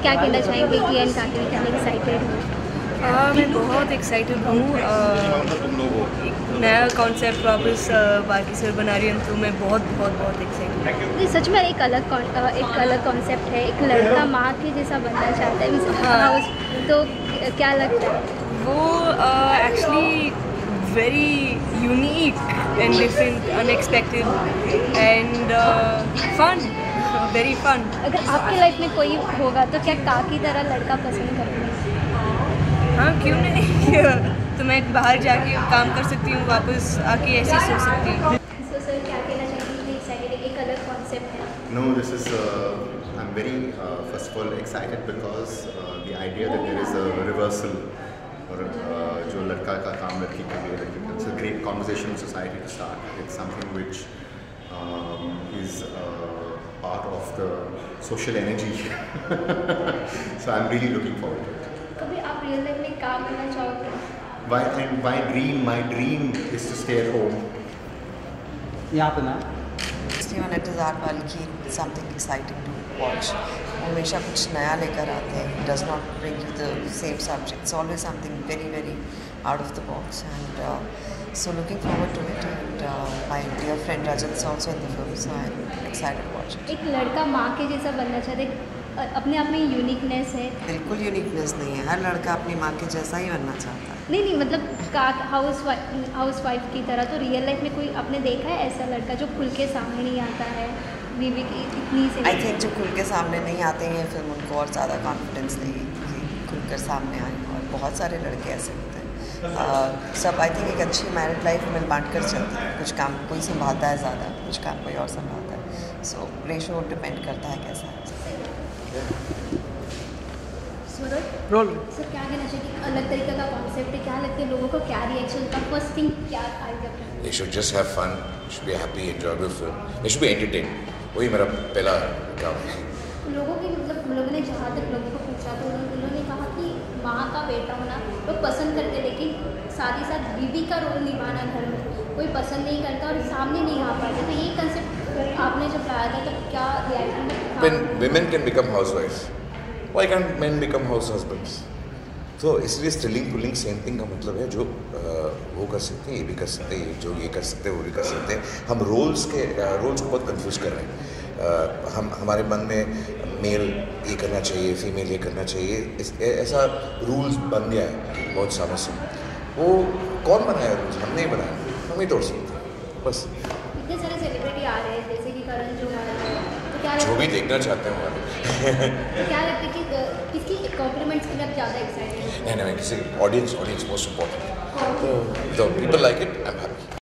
क्या कहना चाहेंगे कि एंड काकी कितने एक्साइटेड हो? मैं बहुत एक्साइटेड हूँ। एक नया कॉन्सेप्ट वापस बाकी सर बना रही हूँ, तो मैं बहुत बहुत बहुत एक्साइटेड हूँ। नहीं, सच में एक अलग कॉन्सेप्ट है। एक लड़का माँ के जैसा बनना चाहता है। हाँ। तो क्या लगता है? वो actually very unique and different, unexpected and fun, very fun. अगर आपकी लाइफ में कोई होगा तो क्या काकी तरह लड़का पसंद करोगे? हाँ, क्यों नहीं। तो मैं बाहर जाके काम कर सकती हूँ, वापस आके ऐसे सोच सकती हूँ। तो सर क्या कहना चाहेंगे? एक्साइटेड, एक अलग कॉन्सेप्ट है। No, this is. I'm very first of all excited because the idea that there is a reversal, or जो लड़का का काम लड़की के लिए, it's a great conversation in society to start. It's something which is part of the social energy. So I'm really looking forward to it. कभी आप real life में काम करना चाहोगे? My dream is to stay at home. यहाँ पे ना on it is Art Balki, something exciting to watch. हमेशा कुछ नया लेकर आते हैं. He does not bring you the same subject. It's always something very very out of the box, and so looking forward to it. And my dear friend Rajat is also in the film, so I'm excited to watch it. एक लड़का माँ के जैसा बनना चाहता है, अपने आप में यूनिकनेस है। बिल्कुल यूनिकनेस नहीं है, हर लड़का अपनी माँ के जैसा ही बनना चाहता है। नहीं, मतलब हाउस वाइफ की तरह। तो रियल लाइफ में कोई आपने देखा है ऐसा लड़का जो खुल के सामने नहीं आता है? बीवी की इतनी से आई थिंक जो खुल के सामने नहीं आते हैं, फिल्म उनको और ज़्यादा कॉन्फिडेंस देगी कि खुल कर सामने आए। और बहुत सारे लड़के ऐसे होते हैं। सब आई थिंक एक अच्छी मैरिड लाइफ में बांट कर चलती है। कुछ काम कोई संभालता है ज़्यादा, कुछ काम कोई और संभालता है। सो रेशो डिपेंड करता है कैसा है। रोल सर क्या कहना चाहिए? अलग तरीके का कॉन्सेप्ट है, क्या लगता है लोगों को? क्या रिएक्शन का फर्स्ट थिंग क्या आएगा? They should just have fun. It should be a happy, enjoyable film. They should be entertained. वही मेरा पहला काम है। लोगों की मतलब लोगों ने जहाँ तक लोगों को पूछा तो उन्होंने कहा कि माँ का बेटा होना लोग पसंद करते, लेकिन साथ ही साथ बीवी का रोल निभाना घर में कोई पसंद नहीं करता और सामने नहीं आ पाते। तो ये कंसेप्ट आपने जब लाया था तो क्या reaction? When women can become housewives, why can't men become house husbands? तो इसलिए स्टिलिंग पुलिंग सेम थिंग का मतलब है। जो वो कर सकते हैं ये भी कर सकते हैं, जो ये कर सकते हैं वो भी कर सकते हैं। हम रोल्स को बहुत कंफ्यूज कर रहे हैं। हम हमारे मन में मेल ये करना चाहिए, फीमेल ये करना चाहिए, ऐसा रूल्स बन गया है बहुत सालों से। वो कौन बनाया रूल्स? हम नहीं बनाया, हम ही तोड़ सकते बस। इतने सारे सेलिब्रिटी आ रहे हैं जैसे कि करण जौहर, तो क्या जो भी देखना चाहते हैं हमारे तो क्या लगता है कि किसकी कॉम्प्लीमेंट्स के लिए आप ज़्यादा एक्साइटेड हैं? नहीं, किसी ऑडियंस मोस्ट इम्पोर्टेंट। तो people like it, I am happy.